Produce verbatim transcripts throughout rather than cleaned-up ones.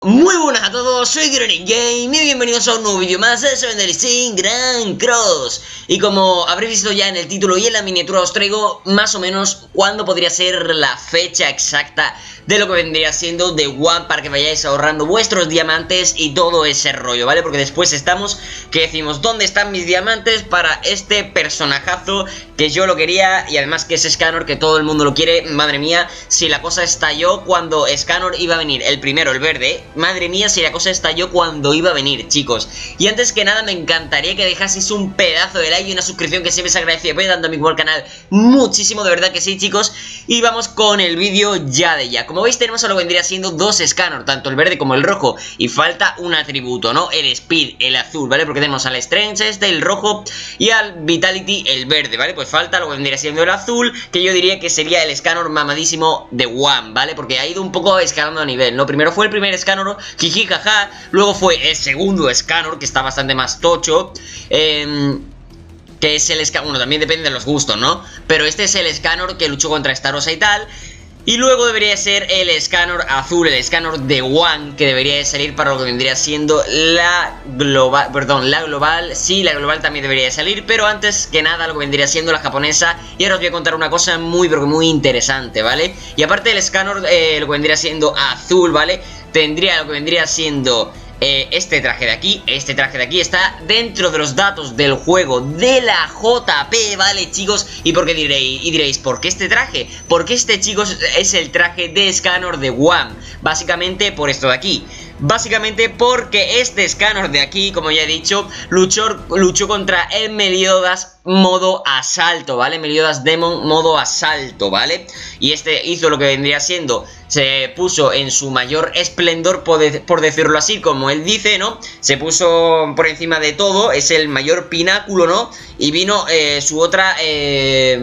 Muy buenas a todos, soy Granny Game y bienvenidos a un nuevo vídeo más de Seven Deadly Sins Grand Cross. Y como habréis visto ya en el título y en la miniatura, os traigo más o menos cuándo podría ser la fecha exacta de lo que vendría siendo The One, para que vayáis ahorrando vuestros diamantes y todo ese rollo, ¿vale? Porque después estamos que decimos, ¿dónde están mis diamantes para este personajazo que yo lo quería? Y además que es Scanor, que todo el mundo lo quiere. Madre mía, si la cosa estalló cuando Scanor iba a venir, el primero, el verde. Madre mía, si la cosa estalló cuando iba a venir, chicos. Y antes que nada me encantaría que dejaseis un pedazo de like y una suscripción, que siempre se agradece. Voy dando a mi al canal muchísimo, de verdad que sí, chicos. Y vamos con el vídeo ya de ya. Como veis, tenemos a lo que vendría siendo dos Scanor, tanto el verde como el rojo. Y falta un atributo, ¿no? El Speed, el azul, ¿vale? Porque tenemos al Strength este, el rojo, y al Vitality, el verde, ¿vale? Pues falta lo que vendría siendo el azul, que yo diría que sería el Scanor mamadísimo de One, ¿vale? Porque ha ido un poco escalando a nivel, ¿no? Primero fue el primer Scanor, jiji jaja. Luego fue el segundo Scanor, que está bastante más tocho. Eh... Que es el Scanor, bueno, también depende de los gustos, ¿no? Pero este es el Scanor que luchó contra Starossa y tal. Y luego debería ser el Scanor azul, el Scanor de One, que debería de salir para lo que vendría siendo la global, perdón, la global. Sí, la global también debería de salir, pero antes que nada lo que vendría siendo la japonesa. Y ahora os voy a contar una cosa muy, pero muy interesante, ¿vale? Y aparte del Scanor, eh, lo que vendría siendo azul, ¿vale? Tendría lo que vendría siendo... Eh, este traje de aquí, este traje de aquí está dentro de los datos del juego de la J P, ¿vale, chicos? ¿Y por qué diréis? Y diréis, ¿por qué este traje? Porque este, chicos, es el traje de Scanor de One. Básicamente por esto de aquí. Básicamente porque este Scanor de aquí, como ya he dicho, luchó, luchó contra el Meliodas modo asalto, ¿vale? Meliodas Demon modo asalto, ¿vale? Y este hizo lo que vendría siendo, se puso en su mayor esplendor, por, de, por decirlo así, como él dice, ¿no? Se puso por encima de todo, es el mayor pináculo, ¿no? Y vino eh, su otra, eh,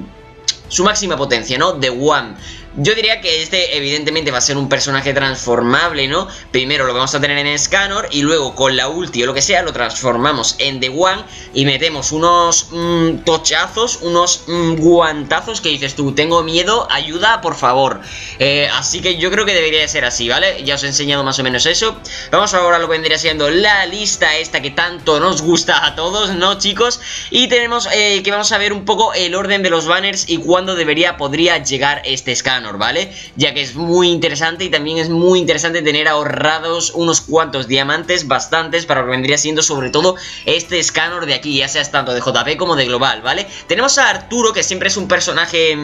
su máxima potencia, ¿no? The One. Yo diría que este evidentemente va a ser un personaje transformable, ¿no? Primero lo vamos a tener en Scanor y luego con la ulti o lo que sea lo transformamos en The One y metemos unos mmm, tochazos, unos mmm, guantazos que dices tú, tengo miedo, ayuda, por favor. Eh, así que yo creo que debería de ser así, ¿vale? Ya os he enseñado más o menos eso. Vamos ahora a lo que vendría siendo la lista esta que tanto nos gusta a todos, ¿no, chicos? Y tenemos eh, que vamos a ver un poco el orden de los banners y cuándo debería, podría llegar este Scanor, ¿vale? Ya que es muy interesante y también es muy interesante tener ahorrados unos cuantos diamantes, bastantes, para lo que vendría siendo sobre todo este Scanor de aquí, ya sea tanto de J P como de global, ¿vale? Tenemos a Arturo, que siempre es un personaje...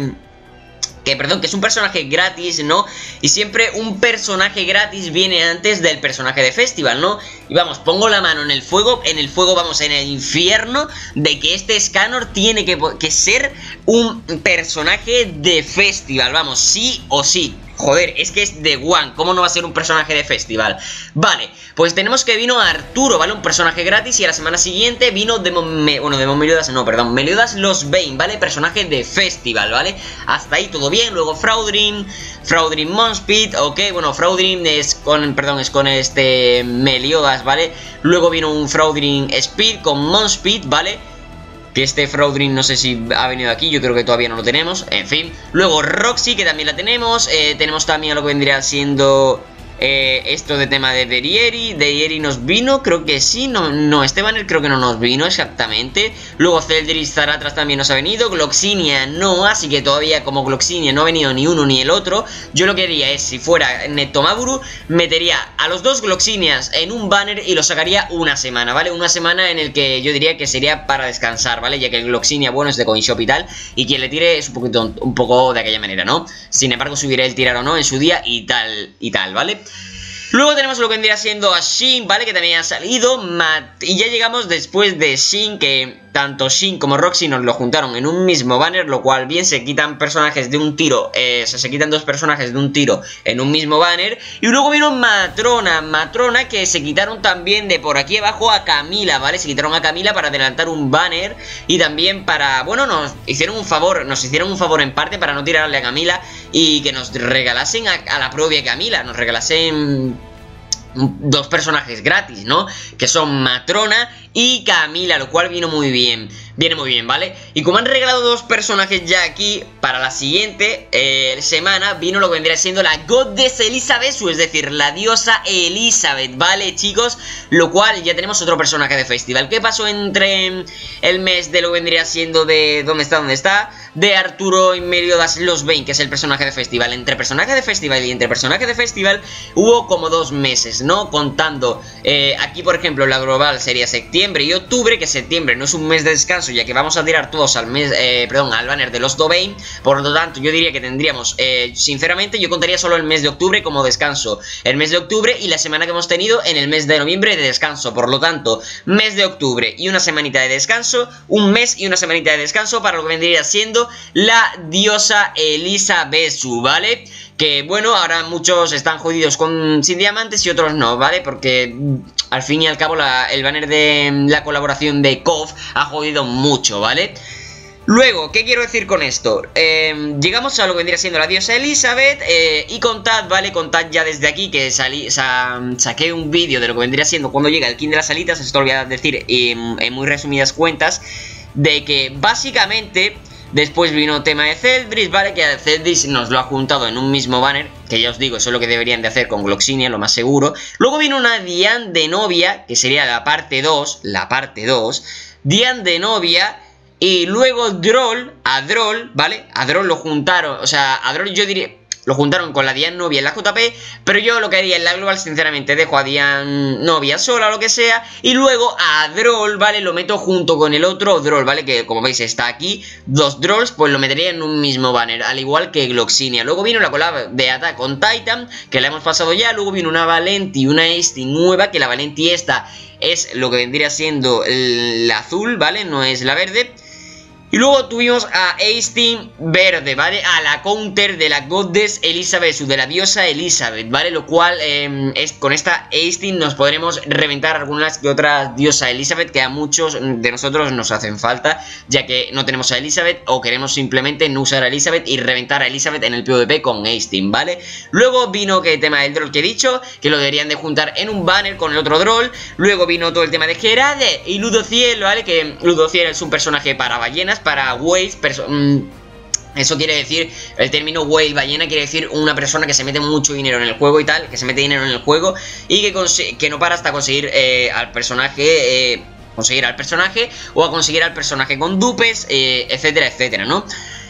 Que, perdón, que es un personaje gratis, ¿no? Y siempre un personaje gratis viene antes del personaje de festival, ¿no? Y vamos, pongo la mano en el fuego, en el fuego, vamos, en el infierno, de que este Scanor tiene que, que ser un personaje de festival, vamos, sí o sí. Joder, es que es The One, ¿cómo no va a ser un personaje de festival? Vale, pues tenemos que vino Arturo, ¿vale? Un personaje gratis, y a la semana siguiente vino Demon... Me... Bueno, Demon Meliodas, no, perdón, Meliodas Los Bane, ¿vale? Personaje de festival, ¿vale? Hasta ahí todo bien. Luego Fraudrin, Fraudrin Monspeed, ok, bueno, Fraudrin es con, perdón, es con este Meliodas, ¿vale? Luego vino un Fraudrin Speed con Monspeed, ¿vale? Que este Fraudrin no sé si ha venido aquí, yo creo que todavía no lo tenemos, en fin. Luego Roxy, que también la tenemos, eh, tenemos también lo que vendría siendo... Eh, esto de tema de Derieri. Derieri nos vino, creo que sí. No, no, este banner creo que no nos vino exactamente. Luego Zeldris Zaratras también nos ha venido. Gloxinia no, así que todavía como Gloxinia no ha venido ni uno ni el otro. Yo lo que haría es, si fuera Netomaburu, metería a los dos Gloxinias en un banner y lo sacaría una semana, ¿vale? Una semana en el que yo diría que sería para descansar, ¿vale? Ya que el Gloxinia, bueno, es de Coinshop y tal, y quien le tire es un poquito, un poco de aquella manera, ¿no? Sin embargo, subiré el tirar o no en su día y tal, y tal, ¿vale? Luego tenemos lo que vendría siendo a Shin, ¿vale? Que también ha salido. Y ya llegamos después de Shin, que tanto Shin como Roxy nos lo juntaron en un mismo banner, lo cual bien se quitan personajes de un tiro, eh, se, se quitan dos personajes de un tiro en un mismo banner. Y luego vino Matrona, Matrona que se quitaron también de por aquí abajo a Camila, ¿vale? Se quitaron a Camila para adelantar un banner y también para, bueno, nos hicieron un favor, nos hicieron un favor en parte para no tirarle a Camila y que nos regalasen a, a la propia Camila, nos regalasen dos personajes gratis, ¿no? Que son Matrona y Camila, lo cual vino muy bien. Viene muy bien, ¿vale? Y como han regalado dos personajes ya aquí, para la siguiente eh, semana vino lo que vendría siendo la Goddess Elizabeth, es decir, la diosa Elizabeth, ¿vale, chicos? Lo cual ya tenemos otro personaje de festival. ¿Qué pasó entre el mes de lo que vendría siendo de... ¿Dónde está? ¿Dónde está? De Arturo y Meliodas Los Vayne, que es el personaje de festival. Entre personaje de festival y entre personaje de festival hubo como dos meses, ¿no? Contando, eh, aquí por ejemplo la global sería septiembre y octubre, que septiembre no es un mes de descanso, ya que vamos a tirar todos al mes, eh, perdón, al banner de los Domain. Por lo tanto, yo diría que tendríamos, eh, sinceramente, yo contaría solo el mes de octubre como descanso. El mes de octubre y la semana que hemos tenido en el mes de noviembre de descanso. Por lo tanto, mes de octubre y una semanita de descanso, un mes y una semanita de descanso para lo que vendría siendo la diosa Elizabeth, ¿vale? Que bueno, ahora muchos están jodidos con sin diamantes y otros no, ¿vale? Porque al fin y al cabo la, el banner de la colaboración de K O F ha jodido mucho, ¿vale? Luego, ¿qué quiero decir con esto? Eh, llegamos a lo que vendría siendo la diosa Elizabeth, eh, y contad, ¿vale? Contad ya desde aquí que salí, sa, saqué un vídeo de lo que vendría siendo cuando llega el King de las Alitas. Esto lo voy a decir en, en muy resumidas cuentas, de que básicamente... Después vino tema de Celdris, ¿vale? Que Celdris nos lo ha juntado en un mismo banner, que ya os digo, eso es lo que deberían de hacer con Gloxinia, lo más seguro. Luego vino una Diane de novia, que sería la parte dos, la parte dos, Diane de novia, y luego Droll, a Droll, ¿vale? A Droll lo juntaron, o sea, a Droll yo diría... Lo juntaron con la Diane novia en la J P, pero yo lo que haría en la global, sinceramente, dejo a Diane novia sola o lo que sea, y luego a Droll, ¿vale? Lo meto junto con el otro Droll, ¿vale? Que como veis está aquí, dos Drolls, pues lo metería en un mismo banner, al igual que Gloxinia. Luego vino la collab de Attack on Titan, que la hemos pasado ya. Luego vino una Valenti y una Esti nueva, que la Valenti esta es lo que vendría siendo el azul, ¿vale? No es la verde. Y luego tuvimos a Aistin verde, ¿vale? A la counter de la Goddess Elizabeth, de la diosa Elizabeth, ¿vale? Lo cual, eh, es, con esta Aistin nos podremos reventar algunas que otras diosa Elizabeth, que a muchos de nosotros nos hacen falta, ya que no tenemos a Elizabeth o queremos simplemente no usar a Elizabeth y reventar a Elizabeth en el PvP con Aistin, ¿vale? Luego vino que el tema del Droll que he dicho, que lo deberían de juntar en un banner con el otro Droll. Luego vino todo el tema de Gerade y Ludociel, ¿vale? Que Ludociel es un personaje para ballenas, para whales, mm, eso quiere decir, el término whale, ballena, quiere decir una persona que se mete mucho dinero en el juego y tal, que se mete dinero en el juego y que, que no para hasta conseguir eh, al personaje, eh, conseguir al personaje o a conseguir al personaje con dupes, eh, etcétera, etcétera, ¿no?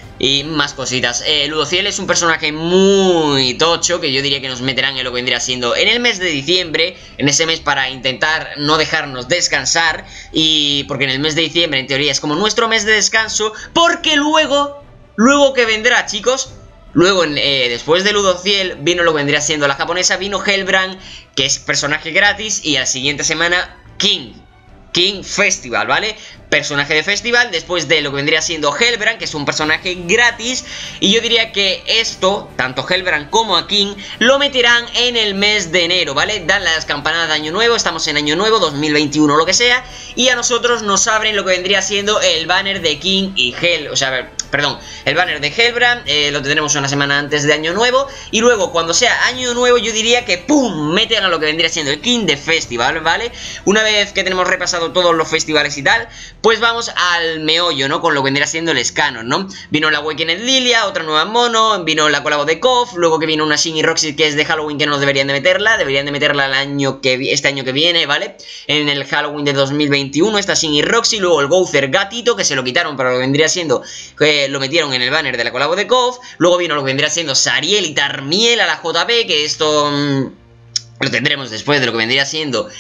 Y más cositas. eh, Ludociel es un personaje muy tocho, que yo diría que nos meterán en lo que vendría siendo en el mes de diciembre, en ese mes, para intentar no dejarnos descansar. Y porque en el mes de diciembre en teoría es como nuestro mes de descanso, porque luego, luego que vendrá, chicos, luego eh, después de Ludociel vino lo que vendría siendo la japonesa, vino Hellbrand, que es personaje gratis, y a la siguiente semana King King Festival, ¿vale? Personaje de festival, después de lo que vendría siendo Hellbrand, que es un personaje gratis. Y yo diría que esto, tanto Hellbrand como a King, lo meterán en el mes de enero, ¿vale? Dan las campanadas de año nuevo, estamos en año nuevo, dos mil veintiuno, lo que sea. Y a nosotros nos abren lo que vendría siendo el banner de King y Hell, o sea, a ver, perdón, el banner de Hellbrand, eh, lo tendremos una semana antes de año nuevo. Y luego, cuando sea año nuevo, yo diría que ¡pum! Meten a lo que vendría siendo el King de Festival, ¿vale? Una vez que tenemos repasado todos los festivales y tal, pues vamos al meollo, ¿no? Con lo que vendría siendo el Scanner, ¿no? Vino la Awakened Lilia, otra nueva mono, vino la colabo de K O F, luego que vino una Shin y Roxy que es de Halloween, que no deberían de meterla, deberían de meterla el año que, este año que viene, ¿vale? En el Halloween de dos mil veintiuno, esta Shin y Roxy, luego el Gouther Gatito, que se lo quitaron, pero lo que vendría siendo, que lo metieron en el banner de la colabo de K O F, luego vino lo que vendría siendo Sariel y Tarmiel a la J P, que esto mmm, lo tendremos después de lo que vendría siendo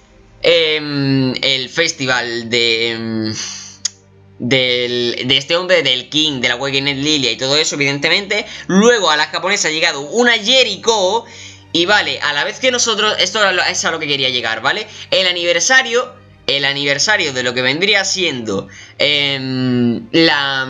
Eh, el festival de, eh, del, de este hombre, del King, de la Awakened Lilia y todo eso, evidentemente. Luego a la japonesa ha llegado una Jericho. Y vale, a la vez que nosotros, esto es a lo que quería llegar, ¿vale? El aniversario, el aniversario de lo que vendría siendo eh, la,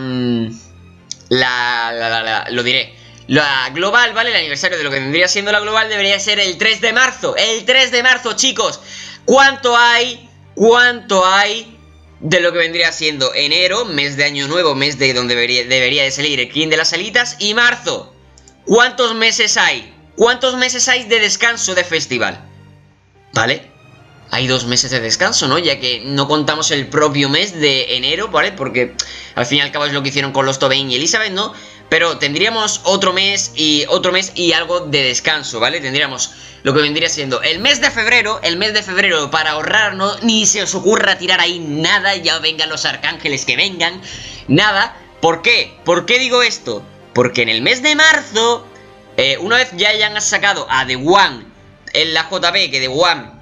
la, la, la, la, lo diré, la global, ¿vale? El aniversario de lo que vendría siendo la global debería ser el tres de marzo. El tres de marzo, chicos. ¿Cuánto hay? ¿Cuánto hay de lo que vendría siendo enero, mes de año nuevo, mes de donde debería, debería de salir el King de las Alitas, y marzo? ¿Cuántos meses hay? ¿Cuántos meses hay de descanso de festival? ¿Vale? hay dos meses de descanso, ¿no? Ya que no contamos el propio mes de enero, ¿vale? Porque al fin y al cabo es lo que hicieron con los Tobin y Elizabeth, ¿no? Pero tendríamos otro mes y otro mes y algo de descanso, ¿vale? Tendríamos lo que vendría siendo el mes de febrero, el mes de febrero para ahorrarnos, ni se os ocurra tirar ahí nada, ya vengan los arcángeles que vengan, nada. ¿Por qué? ¿Por qué digo esto? Porque en el mes de marzo, eh, una vez ya hayan sacado a The One en la J P, que The One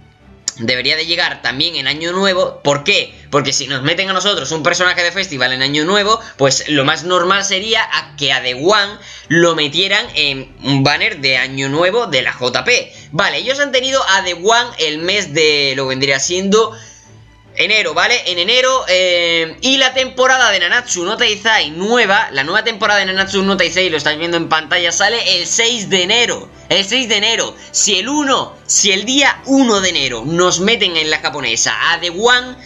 debería de llegar también en Año Nuevo. ¿Por qué? Porque si nos meten a nosotros un personaje de festival en Año Nuevo, pues lo más normal sería a que a The One lo metieran en un banner de Año Nuevo de la J P. Vale, ellos han tenido a The One el mes de lo que vendría siendo enero, ¿vale? En enero, eh, y la temporada de Nanatsu no Taizai nueva, la nueva temporada de Nanatsu no Taizai, lo estáis viendo en pantalla, sale el seis de enero. El seis de enero. Si el uno, si el día uno de enero nos meten en la japonesa a The One,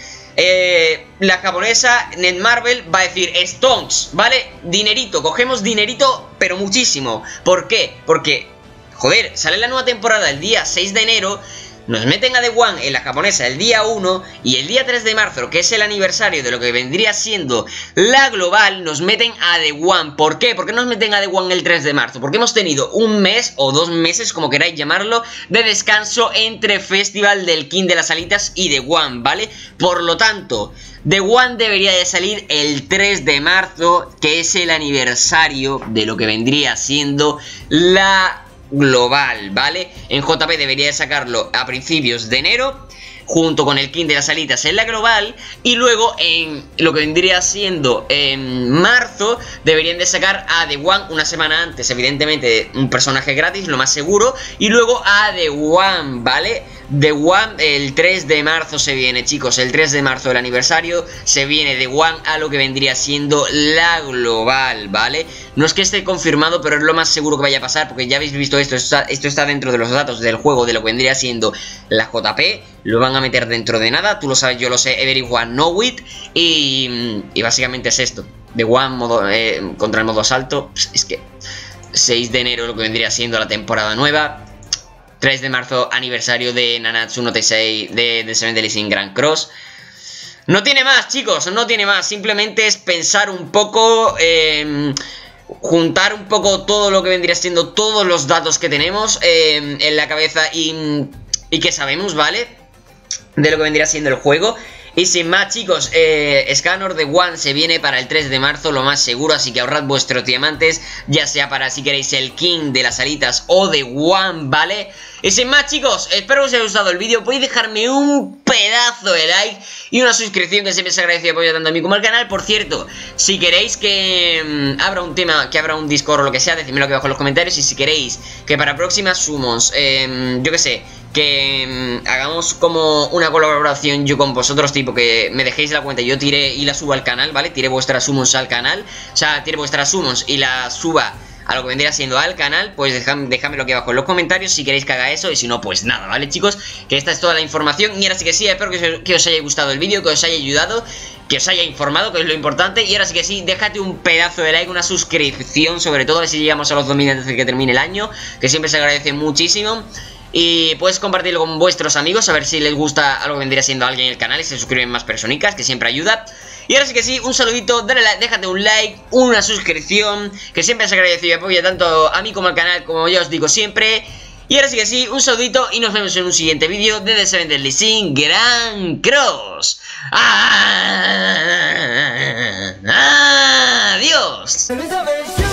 eh, la japonesa Netmarble va a decir Stonks, ¿vale? Dinerito, cogemos dinerito, pero muchísimo. ¿Por qué? Porque, joder, sale la nueva temporada el día seis de enero. Nos meten a The One en la japonesa el día uno y el día tres de marzo, que es el aniversario de lo que vendría siendo la global, nos meten a The One. ¿Por qué? ¿Por qué nos meten a The One el tres de marzo? Porque hemos tenido un mes o dos meses, como queráis llamarlo, de descanso entre Festival del King de las Alitas y The One, ¿vale? Por lo tanto, The One debería de salir el tres de marzo, que es el aniversario de lo que vendría siendo la global, ¿vale? En J P debería de sacarlo a principios de enero, junto con el King de las Alitas en la global. Y luego en lo que vendría siendo en marzo deberían de sacar a The One una semana antes, evidentemente un personaje gratis, lo más seguro. Y luego a The One, ¿vale? The One el tres de marzo se viene, chicos. El tres de marzo, el aniversario, se viene The One a lo que vendría siendo la global, ¿vale? No es que esté confirmado, pero es lo más seguro que vaya a pasar, porque ya habéis visto esto. Esto está, esto está dentro de los datos del juego, de lo que vendría siendo la J P. Lo van a meter dentro de nada, tú lo sabes, yo lo sé, everyone know it. Y, y básicamente es esto. The One modo, eh, contra el modo asalto. Es que seis de enero lo que vendría siendo la temporada nueva. tres de marzo, aniversario de Nanatsu no Taizai de, de Seven Deadly Sins Grand Cross. No tiene más, chicos, no tiene más. Simplemente es pensar un poco, eh, juntar un poco todo lo que vendría siendo todos los datos que tenemos eh, en la cabeza y, y que sabemos, ¿vale? De lo que vendría siendo el juego. Y sin más, chicos, eh, Scanner The One se viene para el tres de marzo, lo más seguro. Así que ahorrad vuestros diamantes, ya sea para si queréis el King de las Alitas o The One, ¿vale? Y sin más, chicos, espero que os haya gustado el vídeo. Podéis dejarme un pedazo de like y una suscripción, que siempre se agradece y apoyo tanto a mí como al canal. Por cierto, si queréis que mmm, abra un tema, que abra un Discord o lo que sea, decídmelo aquí abajo en los comentarios. Y si queréis que para próximas summons, eh, yo que sé, que mmm, hagamos como una colaboración yo con vosotros, tipo que me dejéis la cuenta y yo tire y la suba al canal, ¿vale? Tire vuestras summons al canal, o sea, tire vuestras summons y la suba a lo que vendría siendo al canal, pues dejad, dejadmelo aquí abajo en los comentarios si queréis que haga eso. Y si no, pues nada, ¿vale, chicos? Que esta es toda la información. Y ahora sí que sí, espero que, que os haya gustado el vídeo, que os haya ayudado, que os haya informado, que es lo importante. Y ahora sí que sí, déjate un pedazo de like, una suscripción, sobre todo a ver si llegamos a los dos mil antes de que termine el año, que siempre se agradece muchísimo. Y puedes compartirlo con vuestros amigos, a ver si les gusta algo que vendría siendo alguien en el canal y se suscriben más personicas, que siempre ayuda. Y ahora sí que sí, un saludito, dale like, déjate un like, una suscripción, que siempre se agradece y apoya tanto a mí como al canal, como ya os digo siempre. Y ahora sí que sí, un saludito y nos vemos en un siguiente vídeo de The Seven Deadly Sins Grand Cross. ¡Adiós!